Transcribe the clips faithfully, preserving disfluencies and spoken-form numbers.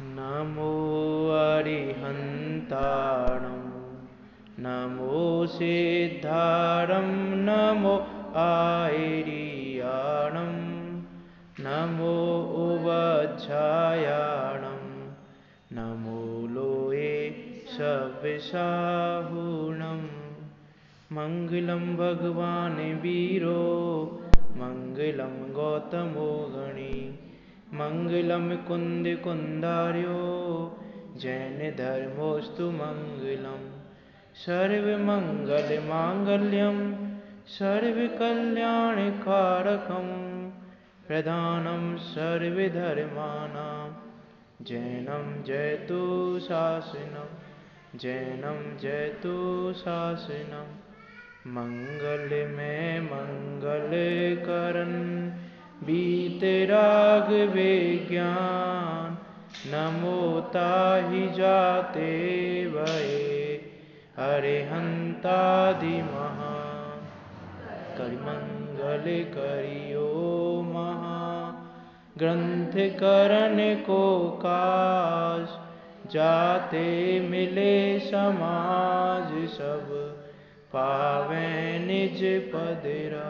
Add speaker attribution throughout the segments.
Speaker 1: नमो अरिहन्ताणं नमो सिद्धारं नमो आयर्याणं नमो उवज्झायाणं नमो लोये सव्यसाहुणं मङ्गलं भगवान् वीरो मङ्गलं गौतमो गणी मङ्गलं कुन्द कुन्दार्यो जैन धर्मोऽस्तु मङ्गलं सर्वमङ्गलमाङ्गल्यं सर्वकल्याणकारकं प्रधानं सर्वधर्माणां जैनं जयतु शासनं जैनं जयतु शासनं मङ्गलमय मङ्गलकरन् वीतराग विज्ञान नमो ताहि जाते भये अरिहंतादि महा करिमंगल करियो महा ग्रंथ करण को काज जाते मिले समाज सब पावे निज पदरा।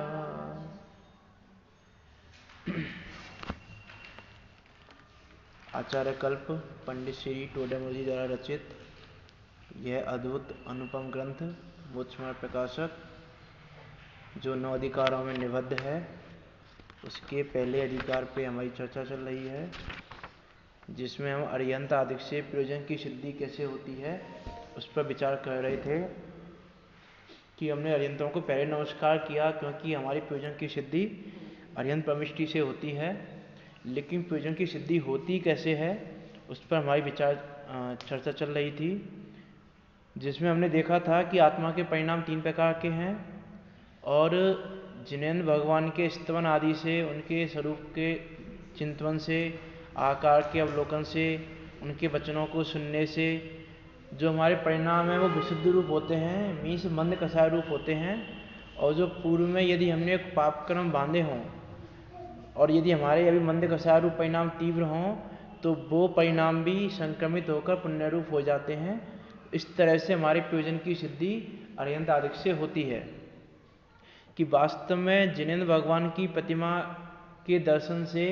Speaker 1: आचार्य कल्प पंडित श्री टोडेमल जी द्वारा रचित यह अद्भुत अनुपम ग्रंथ मोक्षमार्ग प्रकाशक जो नौ अधिकारों में निबद्ध है, उसके पहले अधिकार पे हमारी चर्चा चल रही है, जिसमें हम अरिहंत आदि से प्रयोजन की सिद्धि कैसे होती है उस पर विचार कर रहे थे। कि हमने अरिहंतों को पहले नमस्कार किया क्योंकि हमारी प्रयोजन की सिद्धि अरिहंत प्रविष्टि से होती है, लेकिन प्रयोजन की सिद्धि होती कैसे है उस पर हमारी विचार चर्चा चल रही थी, जिसमें हमने देखा था कि आत्मा के परिणाम तीन प्रकार के हैं और जिन्हें भगवान के स्तवन आदि से, उनके स्वरूप के चिंतन से, आकार के अवलोकन से, उनके वचनों को सुनने से जो हमारे परिणाम हैं वो विशुद्ध रूप होते हैं, मीन्स मंद कसाय रूप होते हैं। और जो पूर्व में यदि हमने एक पाप कर्म बांधे हों और यदि हमारे अभी मंद कसाय रूप परिणाम तीव्र हों तो वो परिणाम भी संक्रमित होकर पुण्य रूप हो जाते हैं। इस तरह से हमारे प्रयोजन की सिद्धि अरिहंत आदि से होती है। कि वास्तव में जिनेंद्र भगवान की प्रतिमा के दर्शन से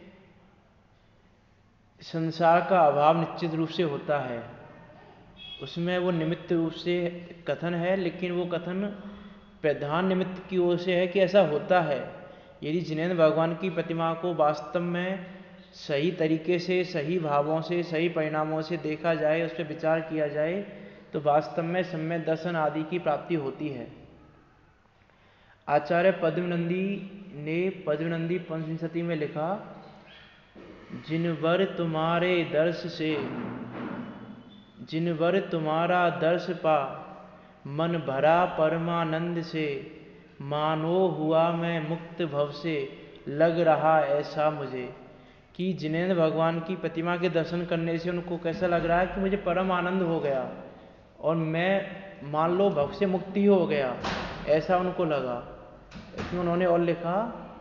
Speaker 1: संसार का अभाव निश्चित रूप से होता है, उसमें वो निमित्त रूप से कथन है, लेकिन वो कथन प्रधान निमित्त की ओर से है कि ऐसा होता है। यदि जिनेंद्र भगवान की प्रतिमा को वास्तव में सही तरीके से, सही भावों से, सही परिणामों से देखा जाए, उस पर विचार किया जाए तो वास्तव में सम्यक दर्शन आदि की प्राप्ति होती है। आचार्य पद्मनंदी ने पद्मनंदी पंचविंशति में लिखा, जिनवर तुम्हारे दर्श से जिनवर तुम्हारा दर्श पा मन भरा परमानंद से, मानो हुआ मैं मुक्त भव से लग रहा ऐसा मुझे। कि जिनेंद्र भगवान की प्रतिमा के दर्शन करने से उनको कैसा लग रहा है कि मुझे परम आनंद हो गया और मैं मान लो भव से मुक्ति हो गया, ऐसा उनको लगा। इसमें उन्होंने और लिखा,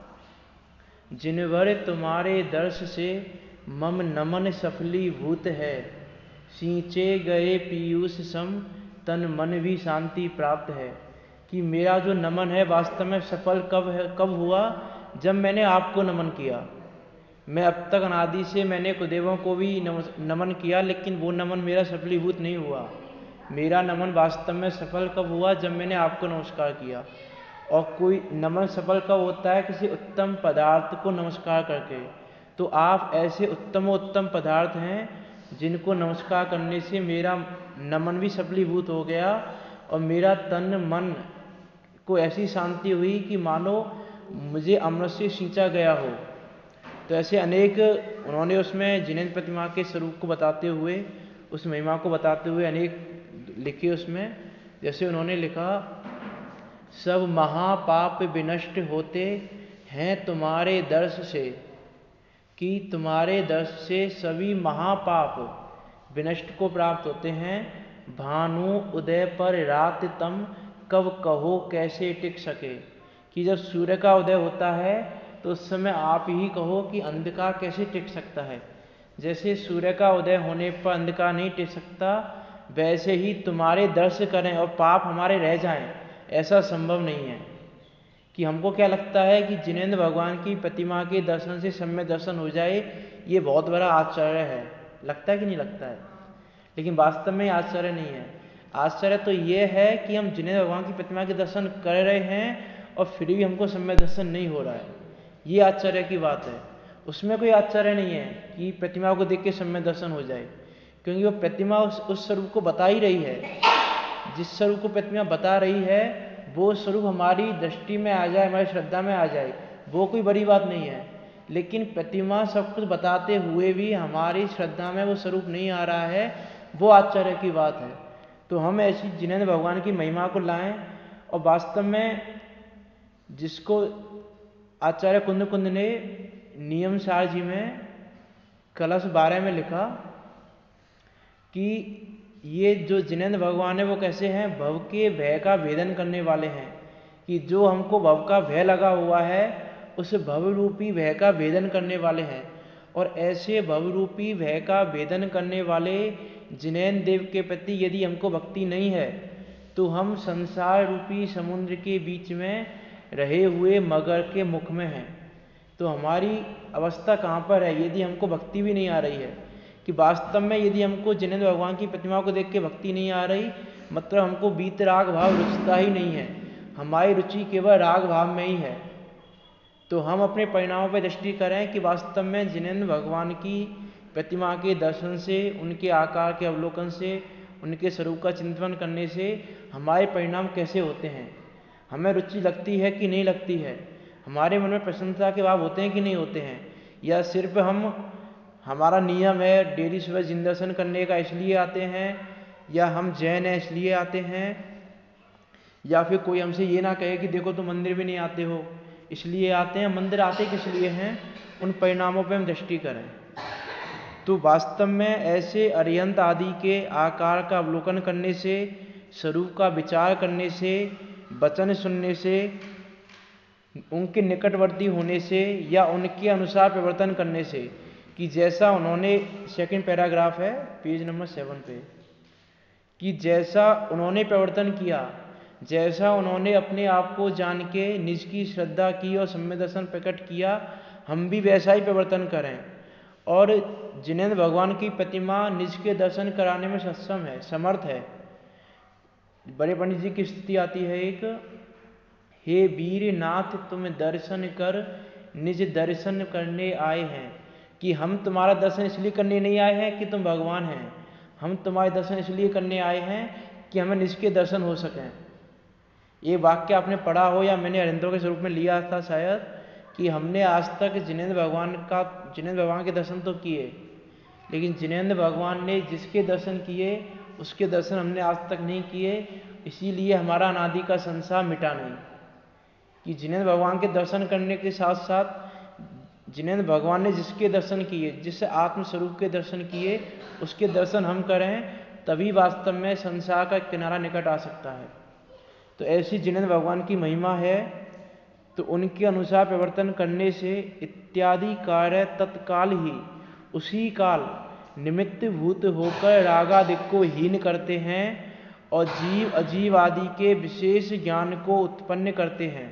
Speaker 1: जिनवर तुम्हारे दर्श से मम नमन सफलीभूत है, सींचे गए पीयूष सम तन मन भी शांति प्राप्त है। कि मेरा जो नमन है वास्तव में सफल कब है, कब हुआ? जब मैंने आपको नमन किया। मैं अब तक अनादि से मैंने कुदेवों को भी नमन किया, लेकिन वो नमन मेरा सफलीभूत नहीं हुआ। मेरा नमन वास्तव में सफल कब हुआ? जब मैंने आपको नमस्कार किया। और कोई नमन सफल कब होता है? किसी उत्तम पदार्थ को नमस्कार करके। तो आप ऐसे उत्तम उत्तम पदार्थ हैं जिनको नमस्कार करने से मेरा नमन भी सफलीभूत हो गया और मेरा तन मन को ऐसी शांति हुई कि मानो मुझे अमृत से सींचा गया हो। तो ऐसे अनेक उन्होंने उसमें जिनेंद्र प्रतिमा के स्वरूप को बताते हुए, उस महिमा को बताते हुए अनेक लिखे उसमें। जैसे उन्होंने लिखा, सब महापाप विनष्ट होते हैं तुम्हारे दर्श से। कि तुम्हारे दर्श से सभी महापाप विनष्ट को प्राप्त होते हैं। भानु उदय पर रात तम कब कहो कैसे टिक सके। कि जब सूर्य का उदय होता है तो उस समय आप ही कहो कि अंधकार कैसे टिक सकता है। जैसे सूर्य का उदय होने पर अंधकार नहीं टिक सकता, वैसे ही तुम्हारे दर्शन करें और पाप हमारे रह जाएं, ऐसा संभव नहीं है। कि हमको क्या लगता है कि जिनेंद्र भगवान की प्रतिमा के दर्शन से सम्यक दर्शन हो जाए, ये बहुत बड़ा आश्चर्य है। लगता है कि नहीं लगता है? लेकिन वास्तव में आश्चर्य नहीं है। आश्चर्य तो ये है कि हम जिनेंद्र भगवान की प्रतिमा के दर्शन कर रहे हैं और फिर भी हमको सम्यक दर्शन नहीं हो रहा है, ये आश्चर्य की बात है। उसमें कोई आश्चर्य नहीं है कि प्रतिमा को देख के सम्यक दर्शन हो जाए, क्योंकि वो प्रतिमा उस उस स्वरूप को बता ही रही है। जिस स्वरूप को प्रतिमा बता रही है वो स्वरूप हमारी दृष्टि में आ जाए, हमारी श्रद्धा में आ जाए, वो कोई बड़ी बात नहीं है। लेकिन प्रतिमा सब कुछ बताते हुए भी हमारी श्रद्धा में वो स्वरूप नहीं आ रहा है, वो आश्चर्य की बात है। तो हम ऐसी जिनेंद्र भगवान की महिमा को लाएं, और वास्तव में जिसको आचार्य कुंद कुंद ने नियम सार जी में कलश बारह में लिखा कि ये जो जिनेंद्र भगवान है वो कैसे हैं, भव के भय का भेदन करने वाले हैं। कि जो हमको भव का भय लगा हुआ है उस भव रूपी भय का भेदन करने वाले हैं। और ऐसे भव रूपी भय का भेदन करने वाले जिनेंद्र देव के प्रति यदि हमको भक्ति नहीं है तो हम संसार रूपी समुद्र के बीच में रहे हुए मगर के मुख में हैं। तो हमारी अवस्था कहाँ पर है यदि हमको भक्ति भी नहीं आ रही है। कि वास्तव में यदि हमको जिनेंद्र भगवान की प्रतिमा को देख के भक्ति नहीं आ रही, मतलब हमको बीत राग भाव रुचता ही नहीं है, हमारी रुचि केवल राग भाव में ही है। तो हम अपने परिणामों पर दृष्टि करें कि वास्तव में जिनेंद्र भगवान की प्रतिमा के दर्शन से, उनके आकार के अवलोकन से, उनके स्वरूप का चिंतन करने से हमारे परिणाम कैसे होते हैं। हमें रुचि लगती है कि नहीं लगती है, हमारे मन में प्रसन्नता के भाव होते हैं कि नहीं होते हैं, या सिर्फ हम हमारा नियम है डेली सुबह जिन दर्शन करने का इसलिए आते हैं, या हम जैन हैं इसलिए आते हैं, या फिर कोई हमसे ये ना कहे कि देखो तुम मंदिर भी नहीं आते हो इसलिए आते हैं। मंदिर आते किस लिए हैं, उन परिणामों पर हम दृष्टि करें। तो वास्तव में ऐसे अरिहंत आदि के आकार का अवलोकन करने से, स्वरूप का विचार करने से, वचन सुनने से, उनके निकटवर्ती होने से, या उनके अनुसार परिवर्तन करने से, कि जैसा उन्होंने, सेकंड पैराग्राफ है पेज नंबर सेवन पे, कि जैसा उन्होंने परिवर्तन किया, जैसा उन्होंने अपने आप को जान के निज की श्रद्धा की और सम्यक दर्शन प्रकट किया, हम भी वैसा ही परिवर्तन करें। और जिनेंद्र भगवान की प्रतिमा निज के दर्शन कराने में सक्षम है, समर्थ है। बड़े पंडित जी की स्थिति आती है एक, हे वीर नाथ तुम दर्शन कर निज दर्शन करने आए हैं। कि हम तुम्हारा दर्शन इसलिए करने नहीं आए हैं कि तुम भगवान हैं, हम तुम्हारे दर्शन इसलिए करने आए हैं कि हमें निज के दर्शन हो सकें। ये वाक्य आपने पढ़ा हो या मैंने अरिहंतों के स्वरूप में लिया था शायद, कि हमने आज तक जिनेंद्र भगवान का जिनेंद्र भगवान के दर्शन तो किए, लेकिन जिनेंद्र भगवान ने जिसके दर्शन किए उसके दर्शन हमने आज तक नहीं किए, इसीलिए हमारा अनादि का संसार मिटा नहीं। कि जिनेंद्र भगवान के दर्शन करने के साथ साथ जिनेंद्र भगवान ने जिसके दर्शन किए, जिससे आत्मस्वरूप के दर्शन किए, उसके दर्शन हम करें, तभी वास्तव में संसार का किनारा निकट आ सकता है। तो ऐसी जिनेंद्र भगवान की महिमा है। तो उनके अनुसार परिवर्तन करने से इत्यादि कार्य तत्काल ही उसी काल निमित्त भूत होकर रागादि को हीन करते हैं और जीव अजीव आदि के विशेष ज्ञान को उत्पन्न करते हैं।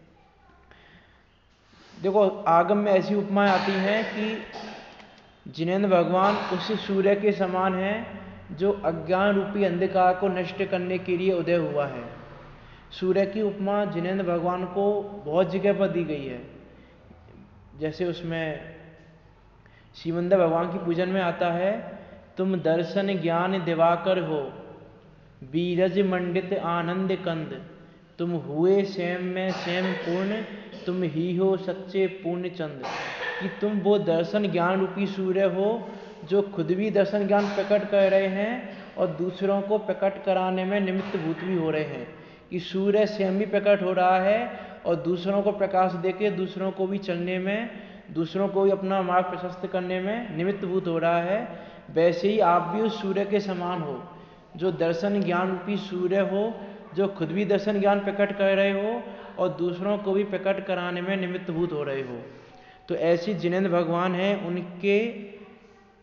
Speaker 1: देखो आगम में ऐसी उपमाएं आती हैं कि जिनेंद्र भगवान उस सूर्य के समान हैं जो अज्ञान रूपी अंधकार को नष्ट करने के लिए उदय हुआ है। सूर्य की उपमा जिनेंद्र भगवान को बहुत जगह पर दी गई है। जैसे उसमें शिवंदर भगवान की पूजन में आता है, तुम दर्शन ज्ञान दिवाकर हो, बीरज मंडित आनंद कंद, तुम हुए स्वयं में स्वयं पूर्ण, तुम ही हो सच्चे पूर्ण चंद। कि तुम वो दर्शन ज्ञान रूपी सूर्य हो जो खुद भी दर्शन ज्ञान प्रकट कर रहे हैं और दूसरों को प्रकट कराने में निमित्त भूत भी हो रहे हैं। कि सूर्य स्वयं भी प्रकट हो रहा है और दूसरों को प्रकाश देके दूसरों को भी चलने में, दूसरों को भी अपना मार्ग प्रशस्त करने में निमित्त भूत हो रहा है। वैसे ही आप भी उस सूर्य के समान हो जो दर्शन ज्ञान रूपी सूर्य हो, जो खुद भी दर्शन ज्ञान प्रकट कर रहे हो और दूसरों को भी प्रकट कराने में निमित्त भूत हो रहे हो। तो ऐसी जिनेंद्र भगवान हैं, उनके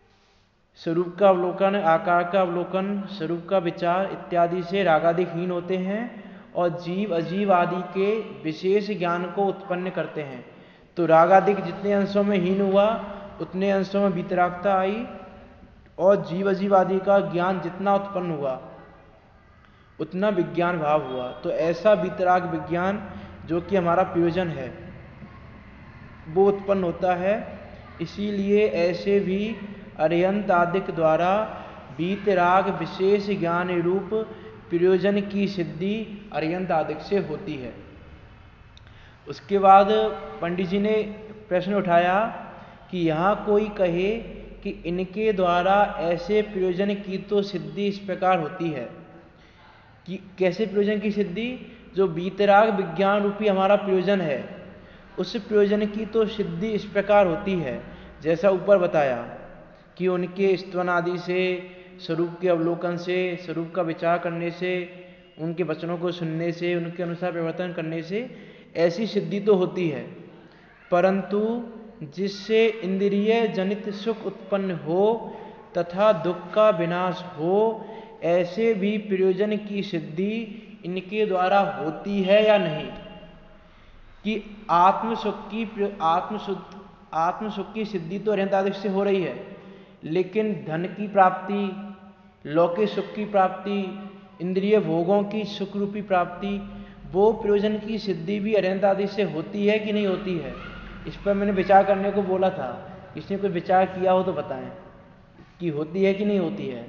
Speaker 1: स्वरूप का अवलोकन, आकार का अवलोकन, स्वरूप का विचार इत्यादि से रागादिक हीन होते हैं और जीव अजीव आदि के विशेष ज्ञान को उत्पन्न करते हैं। तो रागादिक जितने अंशों में हीन हुआ उतने अंशों में वीतरागता आई, और जीव अजीव आदि का ज्ञान जितना उत्पन्न हुआ उतना विज्ञान भाव हुआ। तो ऐसा वीतराग विज्ञान जो कि हमारा प्रयोजन है वो उत्पन्न होता है। इसीलिए ऐसे भी अरिहंत आदिक द्वारा वीतराग विशेष ज्ञान रूप प्रयोजन की सिद्धि अरिहंत आदिक से होती है। उसके बाद पंडित जी ने प्रश्न उठाया कि यहाँ कोई कहे कि इनके द्वारा ऐसे प्रयोजन की तो सिद्धि इस प्रकार होती है कि कैसे प्रयोजन की सिद्धि, जो वीतराग विज्ञान रूपी हमारा प्रयोजन है उस प्रयोजन की तो सिद्धि इस प्रकार होती है जैसा ऊपर बताया कि उनके स्तवन आदि से, स्वरूप के अवलोकन से, स्वरूप का विचार करने से, उनके वचनों को सुनने से, उनके अनुसार परिवर्तन करने से ऐसी सिद्धि तो होती है। परंतु जिससे इंद्रिय जनित सुख उत्पन्न हो तथा दुख का विनाश हो, ऐसे भी प्रयोजन की सिद्धि इनके द्वारा होती है या नहीं। कि आत्म सुख की आत्म सुख आत्म सुख की सिद्धि तो अरिहंत आदिक से हो रही है, लेकिन धन की प्राप्ति, लौकिक सुख की प्राप्ति, इंद्रिय भोगों की सुख रूपी प्राप्ति, वो प्रयोजन की सिद्धि भी अरिहंत आदिक से होती है कि नहीं होती है। इस पर मैंने विचार करने को बोला था, किसने कोई विचार किया हो तो बताएं कि होती है कि नहीं होती है।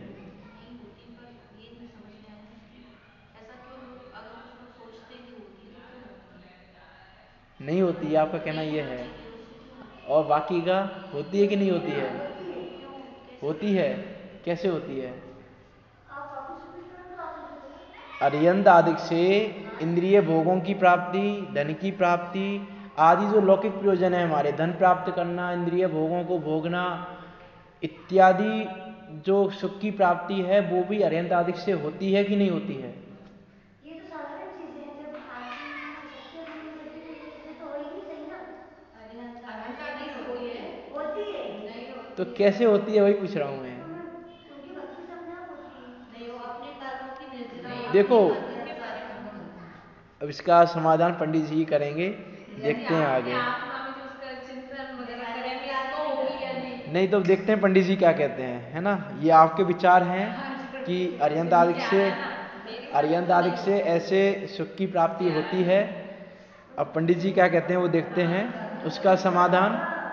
Speaker 1: नहीं होती है, आपका कहना यह है, और बाकी का होती है कि नहीं होती है। होती है, कैसे होती है। अरिहंत आदिक से इंद्रिय भोगों की प्राप्ति, धन की प्राप्ति आदि जो लौकिक प्रयोजन है हमारे, धन प्राप्त करना, इंद्रिय भोगों को भोगना इत्यादि जो सुख की प्राप्ति है वो भी अरिहंत आदिक से होती है कि नहीं होती है।
Speaker 2: ये तो साधारण चीजें हैं, जब होती है
Speaker 1: तो कैसे होती है वही पूछ रहा हूँ मैं।
Speaker 2: उनकी भक्ति से अपने आप होती है। नहीं, वो अपने कर्मों की निर्जरा।
Speaker 1: देखो अब इसका समाधान पंडित जी करेंगे, देखते हैं आगे। नहीं तो देखते हैं पंडित जी क्या कहते हैं, है ना। ये आपके विचार हैं कि अरिहंत आदिक से अरिहंत आदिक से ऐसे सुख की प्राप्ति होती है। अब पंडित जी क्या कहते हैं वो देखते हैं, उसका समाधान।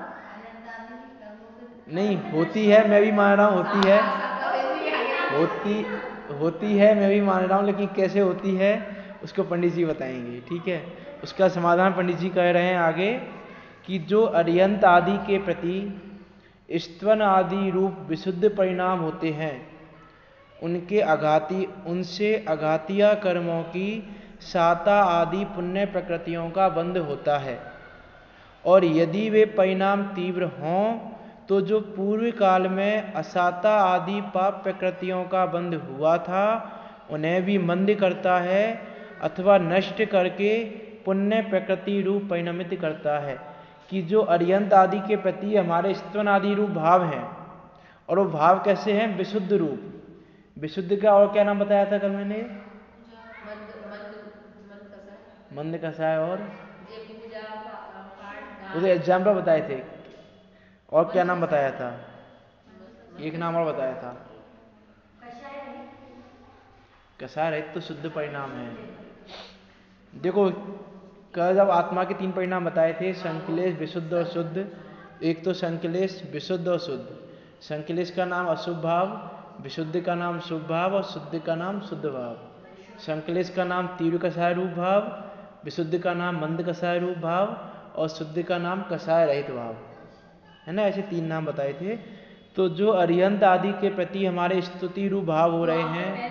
Speaker 1: नहीं होती है, मैं भी मान रहा हूँ होती है, होती होती है मैं भी मान रहा हूँ, लेकिन कैसे होती है उसको पंडित जी बताएंगे, ठीक है। उसका समाधान पंडित जी कह रहे हैं आगे कि जो अरिहंत आदि के प्रति स्तवन आदि रूप विशुद्ध परिणाम होते हैं, उनके आघाती उनसे आघातिया कर्मों की साता आदि पुण्य प्रकृतियों का बंध होता है। और यदि वे परिणाम तीव्र हों तो जो पूर्व काल में असाता आदि पाप प्रकृतियों का बंध हुआ था उन्हें भी मंद करता है अथवा नष्ट करके पुण्य प्रकृति रूप परिणमित करता है। कि जो अरिहंत आदि के प्रति हमारे स्तवन आदि रूप भाव हैं, और वो भाव कैसे हैं, विशुद्ध रूप। विशुद्ध का और क्या नाम बताया था कल मैंने, मंद कसाय और उसे एग्जाम्पल बताए थे, और क्या नाम बताया था, एक नाम और बताया था, कसाय रहित तो शुद्ध परिणाम है। देखो कल जब आत्मा के तीन परिणाम बताए थे, संकलेश, विशुद्ध और शुद्ध। एक तो संकलेश, विशुद्ध और शुद्ध। संकलेश का नाम अशुभ भाव, विशुद्ध का नाम शुभ भाव और शुद्ध का नाम शुद्ध भाव। संकलेश का नाम तीव्र कसाय रूप भाव, विशुद्ध का नाम मंद कसाय रूप भाव और शुद्ध का नाम कसाय रहित भाव, है ना। ऐसे तीन नाम बताए थे। तो जो अरिहंत आदि के प्रति हमारे स्तुति रूप भाव हो रहे हैं,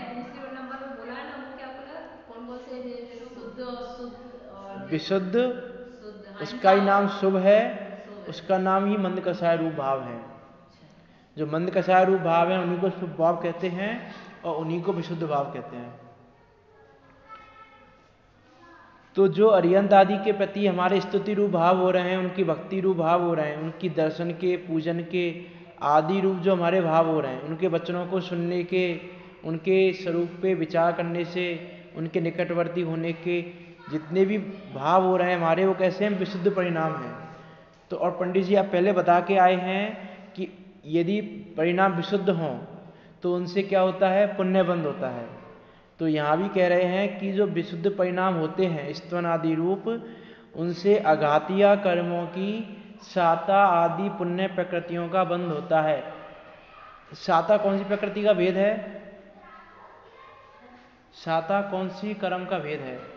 Speaker 1: विशुद्ध, उसका ही नाम शुभ है, उसका नाम ही मंद कसाय रूप भाव है। जो मंद कसाय रूप भाव है उन्हीं को शुभ भाव कहते हैं और उन्हीं को विशुद्ध भाव कहते हैं। तो जो अरिहंत आदि के प्रति हमारे स्तुति रूप भाव हो रहे हैं, उनकी भक्ति रूप भाव हो रहे हैं, उनकी दर्शन के, पूजन के आदि रूप जो हमारे भाव हो रहे हैं, उनके वचनों को सुनने के, उनके स्वरूप पे विचार करने से, उनके निकटवर्ती होने के जितने भी भाव हो रहे हैं हमारे, वो कैसे हैं? विशुद्ध परिणाम हैं। तो और पंडित जी आप पहले बता के आए हैं कि यदि परिणाम विशुद्ध हों तो उनसे क्या होता है? पुण्य बंध होता है। तो यहाँ भी कह रहे हैं कि जो विशुद्ध परिणाम होते हैं स्तवन आदि रूप, उनसे अघातीय कर्मों की साता आदि पुण्य प्रकृतियों का बंध होता है। साता कौन सी प्रकृति का भेद है? साता कौन सी कर्म का भेद है?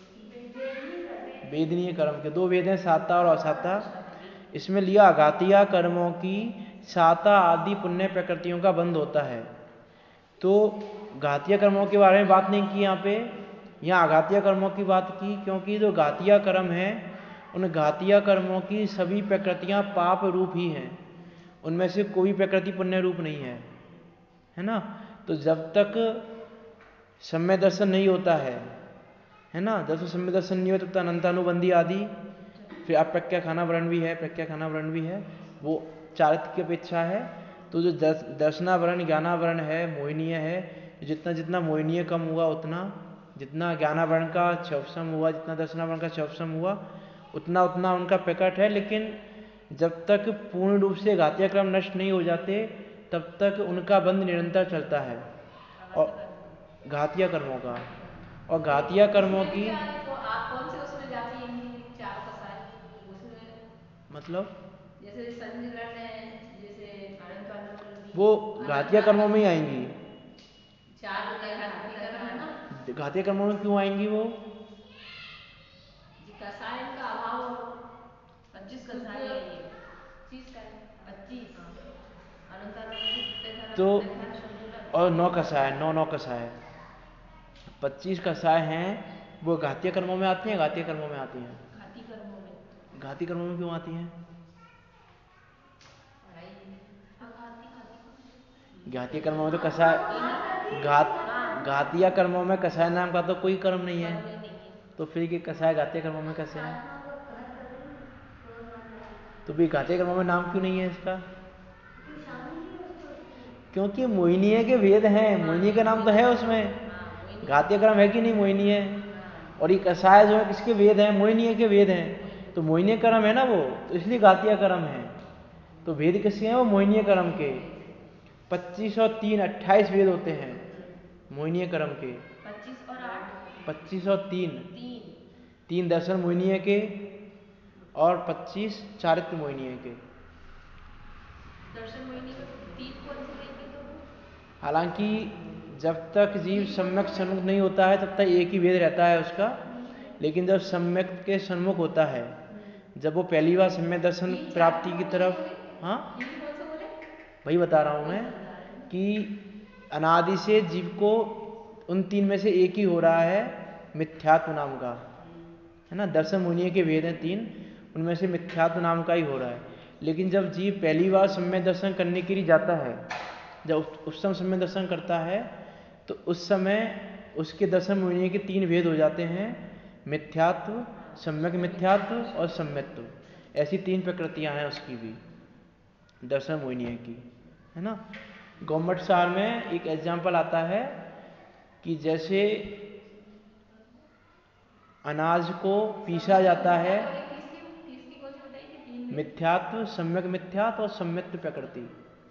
Speaker 1: वेदनीय कर्म के दो भेद हैं, साता और असाता। इसमें लिया अघातीय कर्मों की साता आदि पुण्य प्रकृतियों का बंध होता है। तो घातीय कर्मों के बारे में बात नहीं की यहाँ पे, यहाँ अघातीय कर्मों की बात की, क्योंकि जो घातीय कर्म है उन घातीय कर्मों की सभी प्रकृतियाँ पाप रूप ही हैं, उनमें से कोई प्रकृति पुण्य रूप नहीं है, है ना। तो जब तक सम्य दर्शन नहीं होता है, है ना, जब तक सम्य दर्शन नहीं होता तब तक अनंतानुबंधी आदि, फिर अप्रज्ञा खाना वर्ण भी है, प्रज्ञा खाना वर्ण भी है, वो चारित्र की अपेक्षा है। तो जो दर्श दर्शनावरण ज्ञानावरण है, मोहिनीय है, जितना जितना मोहिनीय कम हुआ उतना, जितना ज्ञानावरण का छवसम हुआ, जितना दर्शनावरण का छवसम हुआ, उतना उतना उनका प्रकट है। लेकिन जब तक पूर्ण रूप से घातीय क्रम नष्ट नहीं हो जाते तब तक उनका बंध निरंतर चलता है, और घातीय कर्मों का। और घातीय कर्मों की
Speaker 2: तो आप कौन से उसमें जाती हैं? चार कसाय उसमें,
Speaker 1: मतलब
Speaker 2: जैसे संजगण है, जैसे अनंत अनंत,
Speaker 1: वो घातीय कर्मों में ही आएंगी।
Speaker 2: चार घातीय कर्म है ना,
Speaker 1: घातीय कर्मों में क्यों आएंगी वो?
Speaker 2: कसाय का अभाव, पच्चीस कसाय है ये, पच्चीस अनंत अनंत
Speaker 1: तो और नौ कसाय, नौ नौ कसाय, पच्चीस कसाय हैं, वो घातीय कर्मों में आती हैं, घातीय कर्मों में आती हैं।
Speaker 2: घाती कर्मों में,
Speaker 1: घाती कर्मों में क्यों आती हैं? घातीय कर्मों में तो कसाय, घात घातीय कर्मों में कसाय नाम का तो कोई कर्म नहीं है, तो फिर ये कसाय घातीय कर्मों में कैसे है? तो भी घातीय कर्मों में नाम क्यों नहीं है इसका? क्योंकि मोहिनीय के भेद हैं, मोहिनी का नाम तो है उसमें, घातीय कर्म है कि नहीं मोहिनीय, और ये कसाय जो है किसके वेद हैं? मोहिनीय के वेद हैं। तो मोहिनीय कर्म है ना वो, तो इसलिए घातीय कर्म है। तो वेद किसके हैं? वो मोहिनीय कर्म के। पच्चीस और तीन अट्ठाईस वेद होते हैं मोहिनीय कर्म के।
Speaker 2: पच्चीस और आठ,
Speaker 1: पच्चीस और तीन,
Speaker 2: तीन
Speaker 1: तीन दर्शन मोहिनीय के और पच्चीस चारित्र मोहिनीय के।
Speaker 2: दर्शन मोहिनी में तीन कौन से लेंगे? तो
Speaker 1: हालांकि जब तक जीव सम्यक सन्मुख नहीं होता है तब तक एक ही वेद रहता है उसका, लेकिन जब सम्यक के सन्मुख होता है, जब वो पहली बार सम्यक दर्शन प्राप्ति की तरफ, हाँ वही बता रहा हूँ मैं कि अनादि से जीव को उन तीन में से एक ही हो रहा है मिथ्यात्व नाम का, है ना। दर्शन मुनिय के वेद हैं तीन, उनमें से मिथ्यात्व नाम का ही हो रहा है। लेकिन जब जीव पहली बार सम्यक दर्शन करने के लिए जाता है, जब उस समय सम्यक दर्शन करता है तो उस समय उसके दर्शन मुनिय के तीन भेद हो जाते हैं, मिथ्यात्व, सम्यक मिथ्यात्व और सम्यत्व। ऐसी तीन प्रकृतियां हैं उसकी भी, दर्शन मोहिनीय की, है ना। गौमट सार में एक एग्जाम्पल आता है कि जैसे अनाज को पीसा जाता है, मिथ्यात्व, सम्यक मिथ्यात्व और सम्यत्व प्रकृति।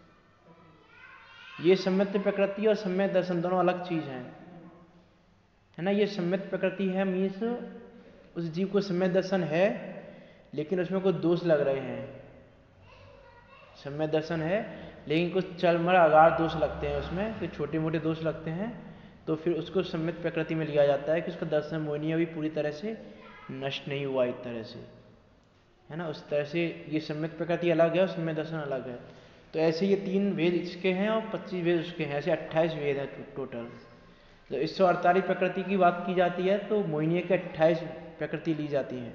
Speaker 1: ये सम्यत्व प्रकृति और सम्यक दर्शन दोनों अलग चीज हैं, है ना। ये सम्यक प्रकृति है, मीन्स उस जीव को सम्यक दर्शन है लेकिन उसमें कुछ दोष लग रहे हैं। सम्यक दर्शन है लेकिन कुछ चलमर अगार दोष लगते हैं उसमें, कुछ छोटे मोटे दोष लगते हैं, तो फिर उसको सम्यक प्रकृति में लिया जाता है कि उसका दर्शन मोहिनी अभी पूरी तरह से नष्ट नहीं हुआ एक तरह से, है ना। उस तरह से ये सम्यक प्रकृति अलग है और सम्यक दर्शन अलग है। तो ऐसे ये तीन वेद इसके हैं और पच्चीस वेद उसके हैं, ऐसे अट्ठाईस वेद हैं टोटल। जब एक सौ अड़तालीस प्रकृति की बात की जाती है तो मोहिनी के अट्ठाईस प्रकृति ली जाती हैं,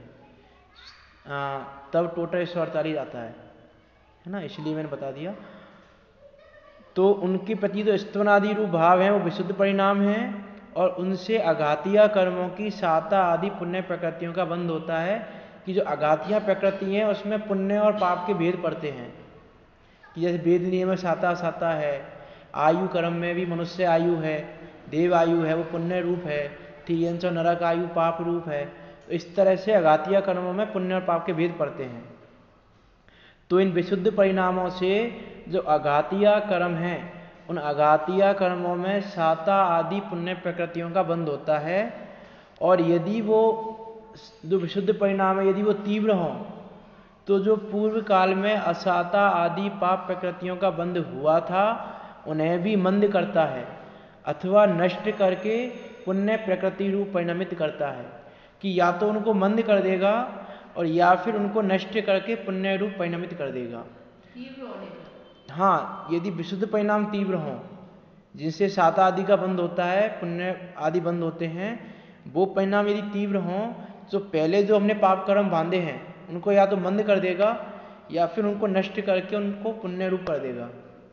Speaker 1: तब टोटल एक सौ अड़तालीस आता है, है ना। इसलिए मैंने बता दिया। तो उनके प्रति जो स्तवनादि रूप भाव हैं वो विशुद्ध परिणाम हैं, और उनसे अघातीय कर्मों की साता आदि पुण्य प्रकृतियों का बंध होता है कि जो अघातीय प्रकृति है उसमें पुण्य और पाप के भेद पड़ते हैं। कि जैसे वेद नियम में साता साता है, आयु कर्म में भी मनुष्य आयु है, देव आयु है, वो पुण्य रूप है, ठीक है, तो नरक आयु पाप रूप है। तो इस तरह से अघातीय कर्मों में पुण्य और पाप के भेद पड़ते हैं। तो इन विशुद्ध परिणामों से जो अघातीय कर्म हैं, उन अघातीय कर्मों में साता आदि पुण्य प्रकृतियों का बंध होता है। और यदि वो जो विशुद्ध परिणाम है, यदि वो तीव्र हों, तो जो पूर्व काल में असाता आदि पाप प्रकृतियों का बंध हुआ था, उन्हें भी मंद करता है अथवा नष्ट करके पुण्य प्रकृति रूप परिणमित करता है। कि या तो उनको मंद कर देगा और या फिर उनको नष्ट करके पुण्य रूप परिणमित कर देगा।
Speaker 2: तीव्र होने पर।
Speaker 1: हाँ, यदि विशुद्ध परिणाम तीव्र हों, जिनसे साता आदि का बंध होता है, पुण्य आदि बंध होते हैं, वो परिणाम यदि तीव्र हों, तो पहले जो हमने पाप कर्म बांधे हैं उनको या तो मंद कर देगा या फिर उनको नष्ट करके उनको पुण्य रूप कर देगा।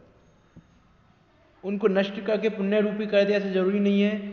Speaker 1: उनको नष्ट करके पुण्य रूप ही कर दिया ऐसा जरूरी नहीं है,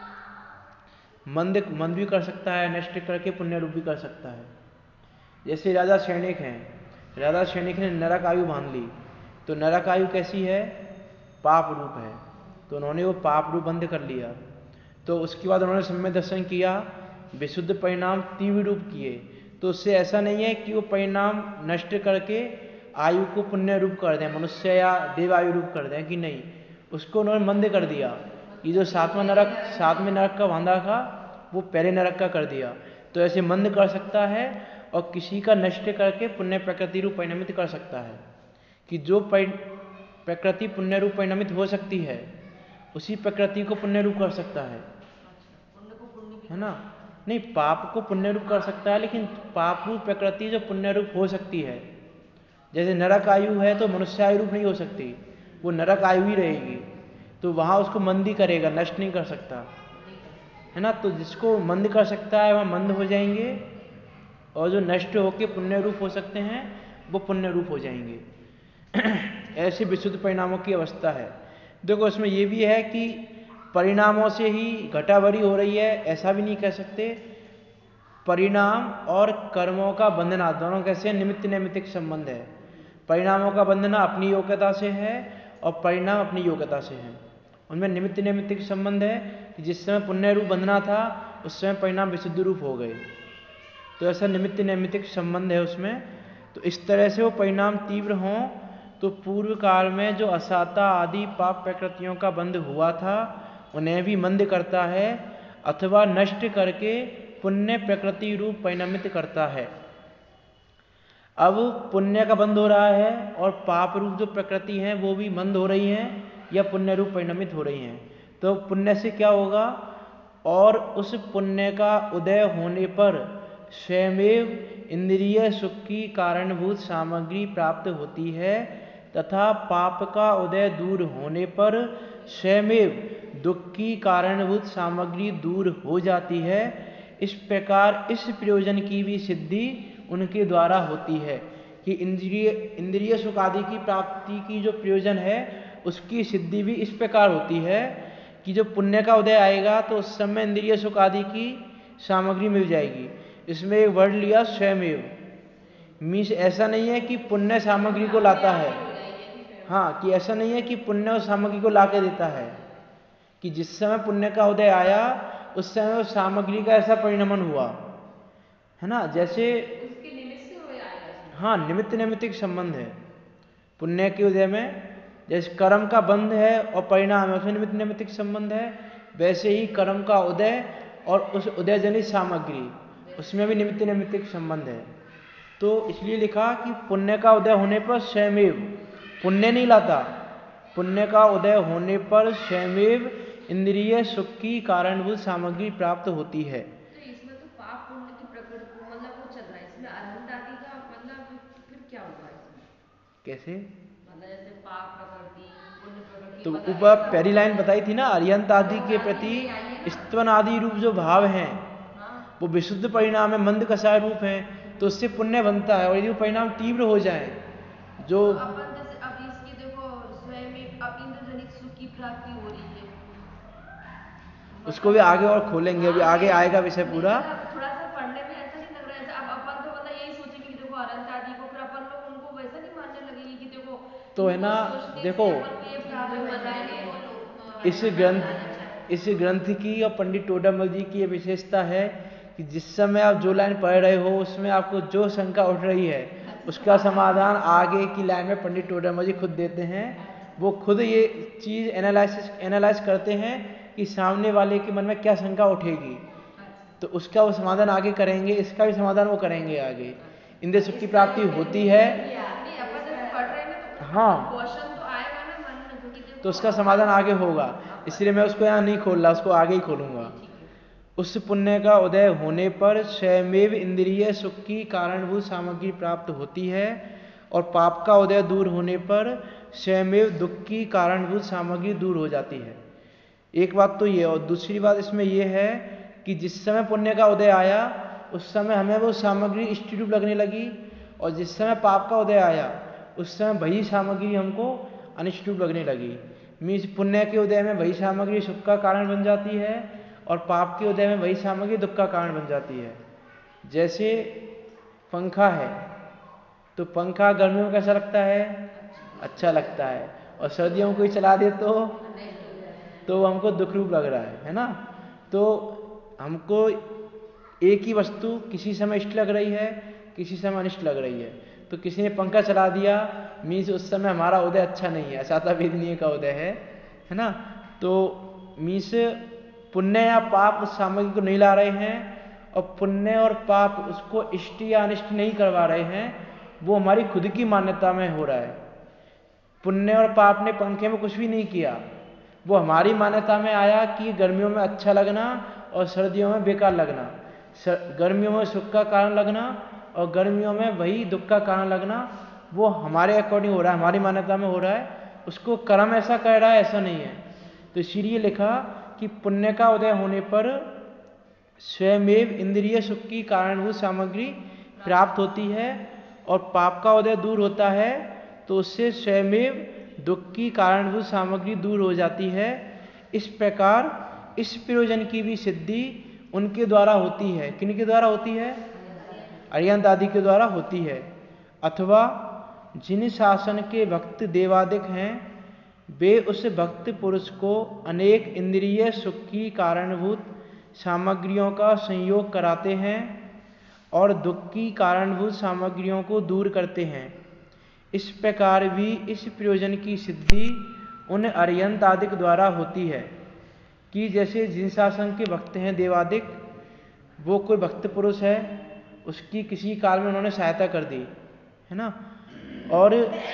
Speaker 1: मंद मंद भी कर सकता है, नष्ट करके पुण्य रूप भी कर सकता है। जैसे राजा सैनिक हैं, राजा सैनिक ने नरक आयु बांध ली, तो नरक आयु कैसी है? पाप रूप है, तो उन्होंने वो पाप रूप बंद कर लिया। तो उसके बाद उन्होंने सम्यक दर्शन किया, विशुद्ध परिणाम तीव्र रूप किए, तो उससे ऐसा नहीं है कि वो परिणाम नष्ट करके आयु को पुण्य रूप कर दें, मनुष्य या देव आयु रूप कर दें, कि नहीं, उसको उन्होंने मंद कर दिया। ये जो सातवां नरक सातवें नरक का बांधा था, वो पहले नरक का कर दिया। तो ऐसे मंद कर सकता है और किसी का नष्ट करके पुण्य प्रकृति रूप परिणमित कर सकता है। कि जो प्रकृति पुण्य रूप परिणमित हो सकती है, उसी प्रकृति को पुण्य रूप कर सकता है, है ना। नहीं, पाप को पुण्य रूप कर सकता है, लेकिन पाप रूप प्रकृति जो पुण्य रूप हो सकती है, जैसे नरक आयु है तो मनुष्य आयु रूप नहीं हो सकती, वो नरक आयु ही रहेगी, तो वहाँ उसको मंद ही करेगा, नष्ट नहीं कर सकता, है ना। तो जिसको मंद कर सकता है वह मंद हो जाएंगे, और जो नष्ट होकर पुण्य रूप हो सकते हैं वो पुण्य रूप हो जाएंगे। ऐसे विशुद्ध परिणामों की अवस्था है। देखो, इसमें ये भी है कि परिणामों से ही घटाभरी हो रही है, ऐसा भी नहीं कह सकते। परिणाम और कर्मों का बंधना दोनों कैसे? निमित्त नैमित्तिक संबंध है। परिणामों का बंधना अपनी योग्यता से है और परिणाम अपनी योग्यता से है। उनमें निमित्त नैमित्तिक संबंध है कि जिस समय पुण्य रूप बंधना था, उस समय परिणाम विशुद्ध रूप हो गए, तो ऐसा निमित्त नैमित्तिक संबंध है उसमें। तो इस तरह से वो परिणाम तीव्र हों, तो पूर्व काल में जो असाता आदि पाप प्रकृतियों का बंध हुआ था, उन्हें भी मंद करता है अथवा नष्ट करके पुण्य प्रकृति रूप परिणमित करता है। अब पुण्य का बंध हो रहा है और पाप रूप जो प्रकृति हैं वो भी मंद हो रही हैं या पुण्य रूप परिणमित हो रही हैं। तो पुण्य से क्या होगा? और उस पुण्य का उदय होने पर स्वयमेव इंद्रिय सुख की कारणभूत सामग्री प्राप्त होती है, तथा पाप का उदय दूर होने पर स्वयमेव दुख की कारणभूत सामग्री दूर हो जाती है। इस प्रकार इस प्रयोजन की भी सिद्धि उनके द्वारा होती है कि इंद्रिय इंद्रिय सुख आदि की प्राप्ति की जो प्रयोजन है, उसकी सिद्धि भी इस प्रकार होती है कि जो पुण्य का उदय आएगा तो उस समय इंद्रिय सुख आदि की सामग्री मिल जाएगी। इसमें एक वर्ड लिया स्वयमेव, मीन्स ऐसा नहीं है कि पुण्य सामग्री को लाता है, हाँ, कि ऐसा नहीं है कि पुण्य उस सामग्री को ला के देता है, कि जिस समय पुण्य का उदय आया उस समय उस सामग्री का ऐसा परिणमन हुआ, है ना। जैसे
Speaker 2: उसके निमित्त से हुए आएगा।
Speaker 1: हाँ, निमित्त नैमित्तिक संबंध है पुण्य के उदय में। जैसे कर्म का बंध है और परिणाम है, उसमें निमित्त नैमित्तिक संबंध है, वैसे ही कर्म का उदय और उस उदय जनित सामग्री, उसमें भी निमित्त नैमित्तिक संबंध है। तो इसलिए लिखा कि पुण्य का उदय होने पर स्वयमेव, पुण्य नहीं लाता, पुण्य का उदय होने पर स्वयमेव इंद्रिय सुख की कारणभूत सामग्री प्राप्त होती है।
Speaker 2: तो इसमें तो पाप पुण्य की प्रकृति मतलब वो चल रहा है, इसमें अरहंत आदि का मतलब फिर क्या होगा इसमें?
Speaker 1: कैसे?
Speaker 2: मतलब जैसे पाप प्रकृति, पुण्य प्रकृति,
Speaker 1: तो
Speaker 2: मतलब
Speaker 1: ऊपर
Speaker 2: ऐसा
Speaker 1: पहली
Speaker 2: होगा।
Speaker 1: लाइन बताई थी ना, अरिहंत आदि के प्रति स्तवन आदि रूप जो भाव हैं,
Speaker 2: हाँ,
Speaker 1: वो विशुद्ध परिणाम है, मंद कषाय रूप है, तो उससे पुण्य बनता है। और यदि वो परिणाम तीव्र हो जाए, जो
Speaker 2: तो अपन जैसे अब इसकी देखो स्वयं में अब इंद्र जनित सुख की प्राप्ति हो रही है,
Speaker 1: उसको भी आगे और खोलेंगे, अभी आगे आएगा विषय पूरा।
Speaker 2: थोड़ा सा पढ़ने में ऐसा नहीं लग रहा है। अब अपन तो मतलब यही सोचेंगे कि देखो अरहंत आदि को, फिर अपन लोग उनको वैसा नहीं मानने लगेंगे कि देखो
Speaker 1: तो है ना, देखो इस ग्रंथ इस ग्रंथ की और पंडित टोडामल जी की ये विशेषता है कि जिस समय आप जो लाइन पढ़ रहे हो उसमें आपको जो शंका उठ रही है उसका समाधान आगे की लाइन में पंडित टोडामल जी खुद देते हैं। वो खुद ये चीज़ एनालाइसिस एनालाइज करते हैं कि सामने वाले के मन में क्या शंका उठेगी, तो उसका वो समाधान आगे करेंगे, इसका भी समाधान वो करेंगे आगे। इंद्रिय सुख की प्राप्ति होती है, हाँ, तो उसका समाधान आगे होगा, इसलिए मैं उसको यहाँ नहीं खोल रहा, उसको आगे ही खोलूंगा। उस पुण्य का उदय होने पर स्वयमेव इंद्रिय सुख की कारणभूत सामग्री प्राप्त होती है और पाप का उदय दूर होने पर स्वयमेव दुख की कारणभूत सामग्री दूर हो जाती है। एक बात तो ये, और दूसरी बात इसमें यह है कि जिस समय पुण्य का उदय आया उस समय हमें वो सामग्री इष्टरूप लगने लगी, और जिस समय पाप का उदय आया उस समय वही सामग्री हमको अनिष्टरूप लगने लगी। मीन्स पुण्य के उदय में वही सामग्री सुख का कारण बन जाती है और पाप के उदय में वही सामग्री दुख का कारण बन जाती है। जैसे पंखा है, तो पंखा गर्मियों में कैसा लगता है? अच्छा लगता है, और सर्दियों में कोई चला दे तो तो हमको दुख रूप लग रहा है है ना। तो हमको एक ही वस्तु किसी समय इष्ट लग रही है, किसी समय अनिष्ट लग रही है। तो किसी ने पंखा चला दिया, मीन्स उस समय हमारा उदय अच्छा नहीं है, असाता वेदनीय का उदय है है ना। तो मीन्स पुण्य या पाप उस सामग्री को नहीं ला रहे हैं, और पुण्य और पाप उसको इष्ट या अनिष्ट नहीं करवा रहे हैं, वो हमारी खुद की मान्यता में हो रहा है। पुण्य और पाप ने पंखे में कुछ भी नहीं किया, वो हमारी मान्यता में आया कि गर्मियों में अच्छा लगना और सर्दियों में बेकार लगना, गर्मियों में सुख का कारण लगना और गर्मियों में वही दुख का कारण लगना, वो हमारे अकॉर्डिंग हो रहा है, हमारी मान्यता में हो रहा है। उसको कर्म ऐसा कह रहा है, ऐसा नहीं है। तो इसीलिए लिखा कि पुण्य का उदय होने पर स्वयमेव इंद्रिय सुख की कारणभूत सामग्री प्राप्त होती है और पाप का उदय दूर होता है, तो उससे स्वयमेव दुख की कारणभूत सामग्री दूर हो जाती है। इस प्रकार इस प्रयोजन की भी सिद्धि उनके द्वारा होती है। किनके द्वारा होती है? अरिहंत आदि के द्वारा होती है। अथवा जिन शासन के भक्त देवादिक हैं, वे उस भक्त पुरुष को अनेक इंद्रिय सुख की कारणभूत सामग्रियों का संयोग कराते हैं और दुख की कारणभूत सामग्रियों को दूर करते हैं। इस प्रकार भी इस प्रयोजन की सिद्धि उन अरिहंत आदिक द्वारा होती है कि जैसे जिन शासन के भक्त हैं देवादिक, वो कोई भक्त पुरुष है, उसकी किसी काल में उन्होंने सहायता कर दी है ना, और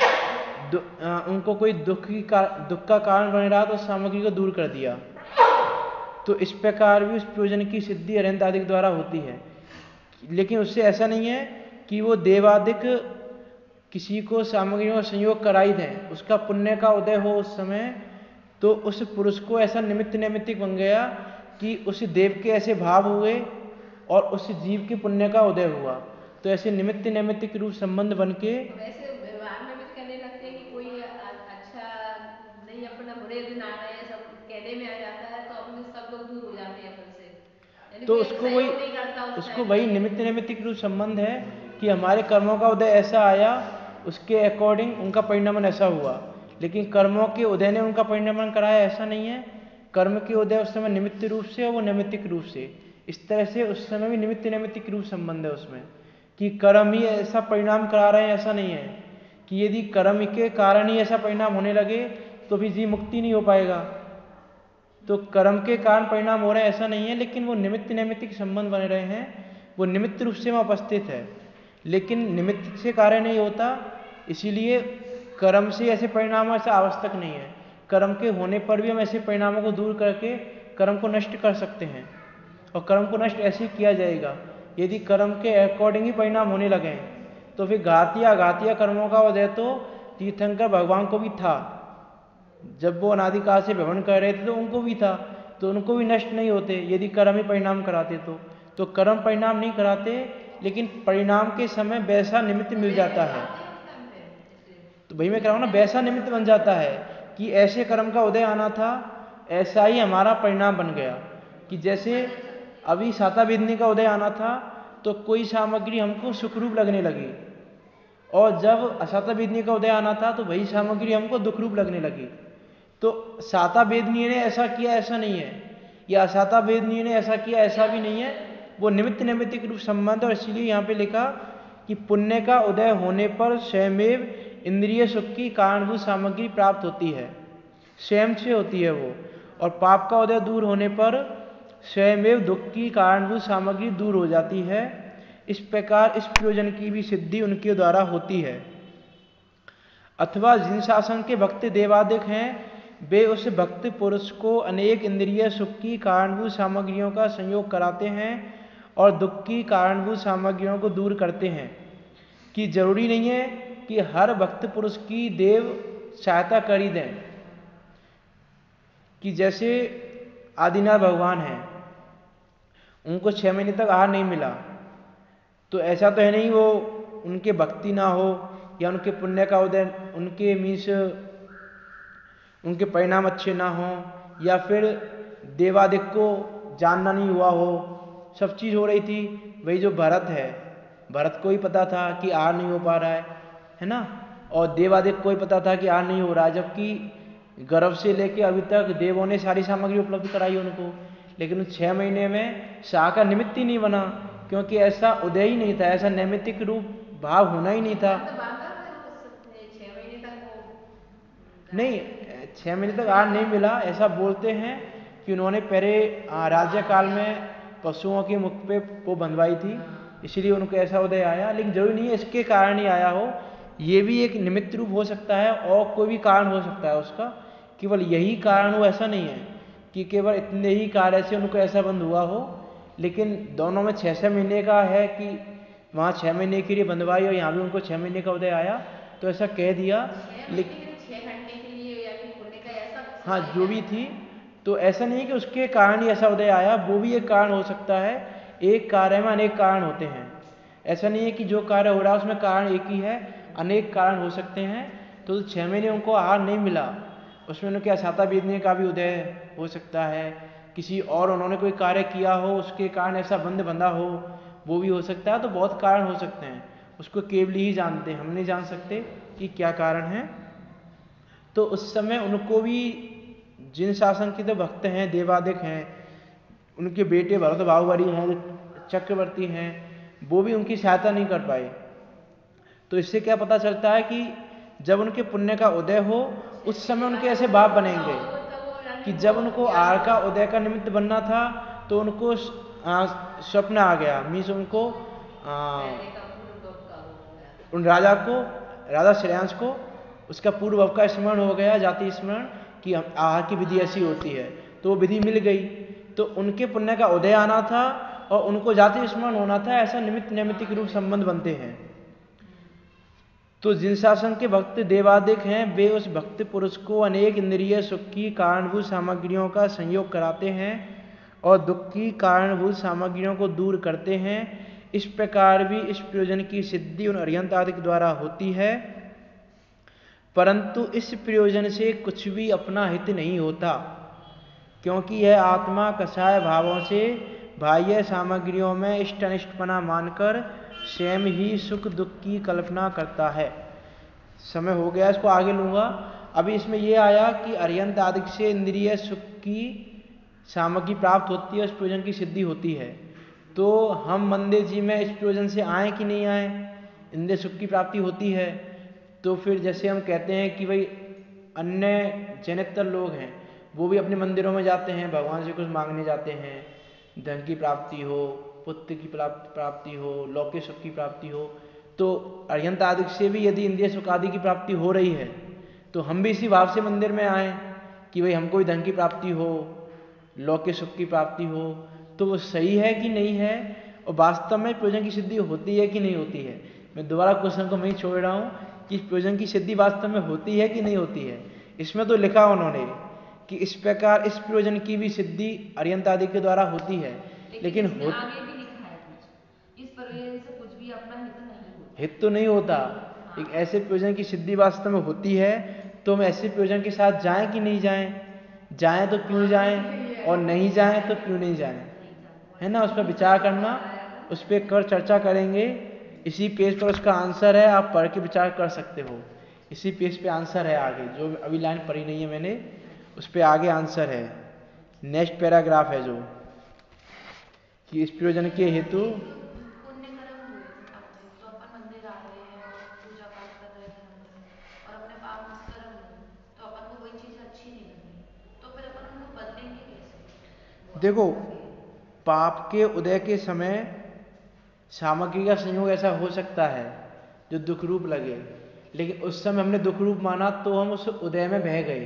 Speaker 1: आ, उनको कोई दुख की का, दुख का कारण बन रहा तो उस सामग्री को दूर कर दिया। तो इस प्रकार भी उस प्रयोजन की सिद्धि अरिहंत आदिक द्वारा होती है। लेकिन उससे ऐसा नहीं है कि वो देवादिक किसी को सामग्रियों का संयोग कराई दें, उसका पुण्य का उदय हो उस समय, तो उस पुरुष को ऐसा निमित्त नैमित्तिक बन गया कि उस देव के ऐसे भाव हुए और उस जीव के पुण्य का उदय हुआ। तो ऐसे निमित्त नैमित्तिक रूप संबंध बन के
Speaker 2: वैसे व्यवहार में भी कहने लगते हैं कि कोई अच्छा नहीं, अपना बुरे दिन आ रहे हैं सब कहने में आ जाता है, तो अपने सब लोग दूर हो जाते हैं अपन से,
Speaker 1: तो उसको वही उस उसको वही निमित्त नैमित्तिक रूप संबंध है कि हमारे कर्मों का उदय ऐसा आया, उसके अकॉर्डिंग उनका परिणामन ऐसा हुआ। लेकिन कर्मों के उदय ने उनका परिणामन कराया, ऐसा नहीं है। कर्म के उदय उस समय निमित्त रूप से और वो नैमित्तिक रूप से, इस तरह से उस समय भी निमित्त नैमित्तिक रूप संबंध है उसमें, कि कर्म ही ऐसा परिणाम करा रहे हैं, ऐसा नहीं है कि यदि कर्म के कारण ही ऐसा परिणाम होने लगे तो भी जीव मुक्ति नहीं हो पाएगा। तो कर्म के कारण परिणाम हो रहे हैं ऐसा नहीं है, लेकिन वो निमित्त नैमित्तिक संबंध बने रहे हैं, वो निमित्त रूप से वहाँ उपस्थित है, लेकिन निमित्त से कार्य नहीं होता। इसीलिए कर्म से ऐसे परिणाम ऐसा आवश्यक नहीं है। कर्म के होने पर भी हम ऐसे परिणामों को दूर करके कर्म को नष्ट कर सकते हैं, और कर्म को नष्ट ऐसे ही किया जाएगा यदि कर्म के अकॉर्डिंग ही परिणाम होने लगे। तो फिर घातिया घातिया कर्मों का उदय तो तीर्थंकर भगवान को भी था, जब वो अनादिकाल से भ्रमण कर रहे थे तो उनको भी था, तो उनको भी नष्ट नहीं होते यदि कर्म ही परिणाम कराते। तो तो कर्म परिणाम नहीं कराते, लेकिन परिणाम के समय वैसा निमित्त मिल जाता है। तो भाई मैं कह रहा हूँ ना, वैसा निमित्त बन जाता है कि ऐसे कर्म का उदय आना था, ऐसा ही हमारा परिणाम बन गया। कि जैसे अभी साता वेदनी का उदय आना था, तो कोई सामग्री हमको सुखरूप लगने लगी और जब असाता वेदनीय का उदय आना था तो वही सामग्री हमको दुख रूप लगने लगी। तो साता वेदनीय ने ऐसा किया ऐसा नहीं है, या असाता वेदनीय ने ऐसा किया ऐसा भी नहीं है, वो निमित्त नैमित्तिक रूप संबंध। और इसीलिए यहाँ पे लिखा कि पुण्य का उदय होने पर स्वयमेव इंद्रिय सुख की कारणभूत सामग्री प्राप्त होती है, स्वयं से होती है वो। और पाप का उदय दूर होने पर स्वयमेव दुख की कारणभूत सामग्री दूर हो जाती है। इस प्रकार इस प्रयोजन की भी सिद्धि उनके द्वारा होती है। अथवा जिन शासन के भक्त देवादिक हैं वे उस भक्त पुरुष को अनेक इंद्रिय सुख की कारणभूत सामग्रियों का संयोग कराते हैं और दुख की कारणभूत सामग्रियों को दूर करते हैं। कि जरूरी नहीं है कि हर भक्त पुरुष की देव सहायता कर ही दें। कि जैसे आदिनाथ भगवान हैं, उनको छह महीने तक आहार नहीं मिला, तो ऐसा तो है नहीं वो उनके भक्ति ना हो या उनके पुण्य का उदय, उनके मीन्स उनके परिणाम अच्छे ना हो, या फिर देवादिक को जानना नहीं हुआ हो। सब चीज़ हो रही थी। वही जो भरत है, भरत को ही पता था कि आहार नहीं हो पा रहा है, है ना, और देवादिक को ही पता था कि आहार नहीं हो रहा है, जबकि गर्भ से लेके अभी तक देवों ने सारी सामग्री उपलब्ध कराई उनको, लेकिन उन छः महीने में शाह का निमित्त ही नहीं बना, क्योंकि ऐसा उदय ही नहीं था, ऐसा नैमित्तिक रूप भाव होना ही नहीं था। नहीं, छः महीने तक आहार नहीं मिला, ऐसा बोलते हैं कि उन्होंने पहले राज्य काल में पशुओं के मुख पे वो बंधवाई थी, इसलिए उनको ऐसा उदय आया। लेकिन जरूरी नहीं है इसके कारण ही आया हो, ये भी एक निमित्त रूप हो सकता है और कोई भी कारण हो सकता है उसका। केवल यही कारण हो ऐसा नहीं है कि केवल इतने ही कार्य से उनको ऐसा बंध हुआ हो, लेकिन दोनों में छः छः महीने का है कि वहाँ छः महीने के लिए बंधवाई और यहाँ भी उनको छः महीने का उदय आया, तो ऐसा कह दिया। लेकिन हाँ, जो भी थी, तो ऐसा नहीं है कि उसके कारण ही ऐसा उदय आया, वो भी एक कारण हो सकता है। एक कार्य में अनेक कारण होते हैं, ऐसा नहीं है कि जो कार्य हो रहा है उसमें कारण एक ही है, अनेक कारण हो सकते हैं। तो छः महीने उनको आहार नहीं मिला, उसमें उन्हें क्या साता वेदनीय का भी उदय हो सकता है, किसी और उन्होंने कोई कार्य किया हो उसके कारण ऐसा बंध बंधा हो, वो भी हो सकता है। तो बहुत कारण हो सकते हैं, उसको केवल ही जानते हैं, हम नहीं जान सकते कि क्या कारण है। तो उस समय उनको भी जिन शासन के तो भक्त हैं, देवादिक हैं, उनके बेटे भरत बाहुबली हैं, चक्रवर्ती हैं, वो भी उनकी सहायता नहीं कर पाए। तो इससे क्या पता चलता है कि जब उनके पुण्य का उदय हो उस समय उनके ऐसे भाव बनेंगे कि जब उनको आहार का उदय का निमित्त बनना था तो उनको स्वप्न आ गया, मीन्स उनको आ, उन राजा को, राजा श्रेयांश को उसका पूर्व का स्मरण हो गया, जाति स्मरण कि आहार की विधि ऐसी होती है, तो वो विधि मिल गई। तो उनके पुण्य का उदय आना था और उनको जाति स्मरण होना था, ऐसा निमित्त नैमित्तिक रूप संबंध बनते हैं। तो जिन शासन के भक्त देवादिक हैं वे उस भक्त पुरुष को अनेक इंद्रिय सुख की कारणभूत सामग्रियों का संयोग कराते हैं और दुख की कारणभूत सामग्रियों को दूर करते हैं। इस प्रकार भी इस प्रयोजन की सिद्धि उन अरिहंत आदि के द्वारा होती है, परंतु इस प्रयोजन से कुछ भी अपना हित नहीं होता, क्योंकि यह आत्मा कषाय भावों से बाह्य सामग्रियों में इष्ट अनिष्टपना मानकर स्वयं ही सुख दुख की कल्पना करता है। समय हो गया, इसको आगे लूँगा। अभी इसमें यह आया कि अरिहंत आदि से इंद्रिय सुख की सामग्री प्राप्त होती है, उस प्रयोजन की सिद्धि होती है। तो हम मंदिर जी में इस प्रयोजन से आए कि नहीं आए, इंद्रिय सुख की प्राप्ति होती है। तो फिर जैसे हम कहते हैं कि भाई अन्य जनितर लोग हैं वो भी अपने मंदिरों में जाते हैं, भगवान से कुछ मांगने जाते हैं, धन की प्राप्ति हो, पुत्र की प्राप्ति हो, लौकिक सुख की प्राप्ति हो। तो अरिहंत आदि से भी यदि इंद्रिय सुख आदि की प्राप्ति हो रही है तो हम भी इसी भाव से मंदिर में आए कि भाई हमको भी धन की प्राप्ति हो, लौकिक सुख की प्राप्ति हो। तो वो सही है कि नहीं है, और वास्तव में प्रयोजन की सिद्धि होती है कि नहीं होती है। मैं दोबारा क्वेश्चन को मैं छोड़ रहा हूँ कि प्रयोजन की सिद्धि वास्तव में होती है कि नहीं होती है। इसमें तो लिखा उन्होंने कि इस प्रकार इस प्रयोजन की भी सिद्धि अरिहंत आदि के द्वारा होती है, लेकिन हो...
Speaker 2: आगे भी लिखा है कुछ, इस प्रयोजन से कुछ भी अपना हित नहीं होता,
Speaker 1: हित तो नहीं होता। हाँ। एक ऐसे प्रयोजन की सिद्धि वास्तव में होती है तो हम ऐसे प्रयोजन के साथ जाएं कि नहीं जाएं, जाएं तो क्यों जाएं और नहीं जाएं तो क्यों नहीं जाएं, है ना। उस पर विचार करना, उस पर कर चर्चा करेंगे इसी पेज पर उसका आंसर है, आप पढ़ के विचार कर सकते हो। इसी पेज पे आंसर है आगे, जो अभी लाइन पढ़ी नहीं है मैंने, उस पे आगे आंसर है। नेक्स्ट पैराग्राफ है जो कि इस प्रयोजन के हेतु
Speaker 3: पुण्य कर्म हुए अपने, तो अपन मंदिर आ रहे हैं और पूजा पाठ कर रहे हैं मंदिर में, और अपने पाप कर्म हुए तो अपन को कोई चीज अच्छी नहीं लगी, तो फिर अपन उनको बदलेंगे कैसे?
Speaker 1: देखो, पाप के उदय के समय सामग्री का संयोग ऐसा हो सकता है जो दुख रूप लगे, लेकिन उस समय हमने दुख रूप माना तो हम उस उदय में बह गए।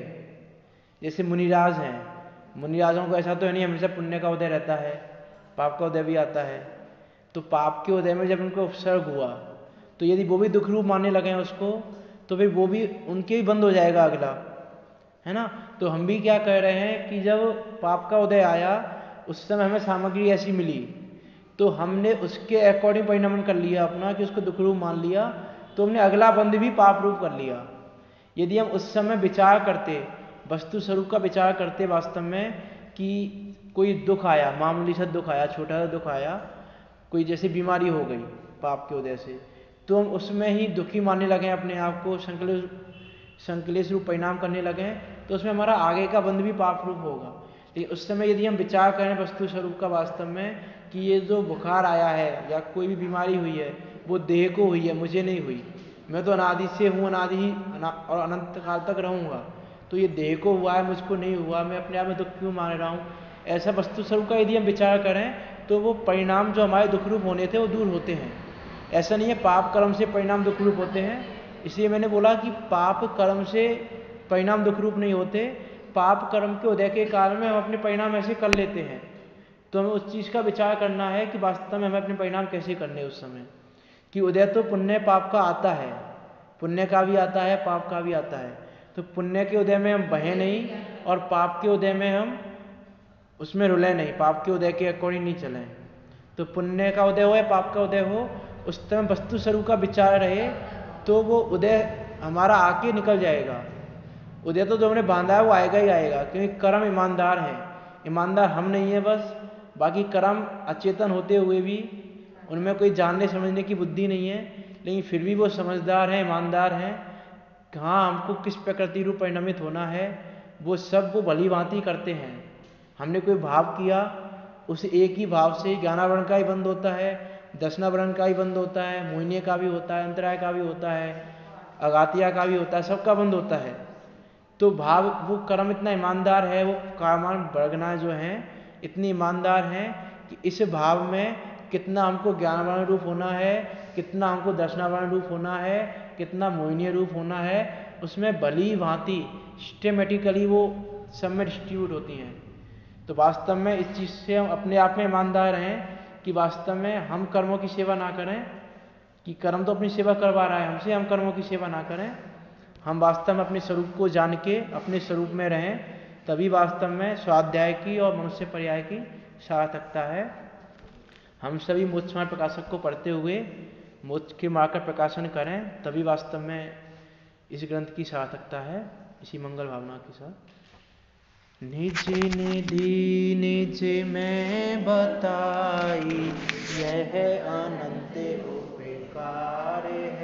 Speaker 1: जैसे मुनिराज हैं, मुनिराजों को ऐसा तो है नहीं हमेशा पुण्य का उदय रहता है, पाप का उदय भी आता है। तो पाप के उदय में जब उनको उपसर्ग हुआ तो यदि वो भी दुख रूप मानने लगे हैं उसको, तो फिर वो भी उनके भी बंद हो जाएगा अगला, है ना। तो हम भी क्या कह रहे हैं कि जब पाप का उदय आया उस समय हमें सामग्री ऐसी मिली, तो हमने उसके अकॉर्डिंग परिणमन कर लिया अपना कि उसको दुख रूप मान लिया, तो हमने अगला बंध भी पाप रूप कर लिया। यदि हम उस समय विचार करते, वस्तु स्वरूप का विचार करते वास्तव में कि कोई दुख आया, मामूली सा दुख आया, छोटा सा दुख आया, कोई जैसे बीमारी हो गई पाप के उदय से, तो हम उसमें ही दुखी मानने लगे अपने आप को, संकलेश संकलेश रूप परिणाम करने लगे, तो उसमें हमारा आगे का बंध भी पाप रूप होगा। लेकिन उस समय यदि हम विचार करें वस्तु स्वरूप का वास्तव में कि ये जो बुखार आया है या कोई भी बीमारी हुई है वो देह को हुई है, मुझे नहीं हुई, मैं तो अनादि से हूँ, अनादि ही अना, और अनंत काल तक रहूँगा, तो ये देह को हुआ है, मुझको नहीं हुआ, मैं अपने आप में दुख क्यों मान रहा हूँ। ऐसा वस्तु स्वरूप का यदि हम विचार करें तो वो परिणाम जो हमारे दुख रूप होने थे वो दूर होते हैं। ऐसा नहीं है पाप कर्म से परिणाम दुख रूप होते हैं, इसलिए मैंने बोला कि पाप कर्म से परिणाम दुख रूप नहीं होते, पाप कर्म के उदय के कारण में हम अपने परिणाम ऐसे कर लेते हैं। तो हमें उस चीज़ का विचार करना है कि वास्तव में हमें अपने परिणाम कैसे करने उस समय, कि उदय तो पुण्य पाप का आता है, पुण्य का भी आता है पाप का भी आता है। तो पुण्य के उदय में हम बहे नहीं और पाप के उदय में हम उसमें रुले नहीं, पाप के उदय के अकॉर्डिंग नहीं चलें। तो पुण्य का उदय हो या पाप का उदय हो, उस समय वस्तु स्वरूप का विचार रहे तो वो उदय हमारा आके निकल जाएगा। उदय तो जो हमने बांधा है वो आएगा ही आएगा, क्योंकि कर्म ईमानदार हैं, ईमानदार हम नहीं है बस, बाकी कर्म अचेतन होते हुए भी उनमें कोई जानने समझने की बुद्धि नहीं है, लेकिन फिर भी वो समझदार हैं, ईमानदार हैं। कहाँ हमको किस प्रकृति रूप परिणमित होना है वो सब वो भली भांति करते हैं। हमने कोई भाव किया, उस एक ही भाव से ज्ञानावरण का ही बंद होता है, दशनावरण का ही बंद होता है, मोहिनी का भी होता है, अंतराय का भी होता है, अगातिया का भी होता है, सबका बंद होता है। तो भाव वो कर्म इतना ईमानदार है, वो कामान वर्गना जो हैं इतनी ईमानदार हैं कि इस भाव में कितना हमको ज्ञानावरण रूप होना है, कितना हमको दर्शनावरण रूप होना है, कितना मोहिनीय रूप होना है, उसमें भली भांति सिस्टेमेटिकली वो सब में डिस्ट्रीब्यूट होती हैं। तो वास्तव में इस चीज़ से हम अपने आप में ईमानदार रहें कि वास्तव में हम कर्मों की सेवा ना करें, कि कर्म तो अपनी सेवा करवा रहा है हमसे, हम कर्मों की सेवा ना करें, हम वास्तव में अपने स्वरूप को जान के अपने स्वरूप में रहें, तभी वास्तव में स्वाध्याय की और मनुष्य पर्याय की सार्थकता है। हम सभी मोक्ष मार्ग प्रकाशक को पढ़ते हुए मोक्ष के मार्ग का प्रकाशन करें, तभी वास्तव में इस ग्रंथ की सार्थकता है। इसी मंगल भावना के साथ निज निधि निज में बताई, यह अनंत उपकार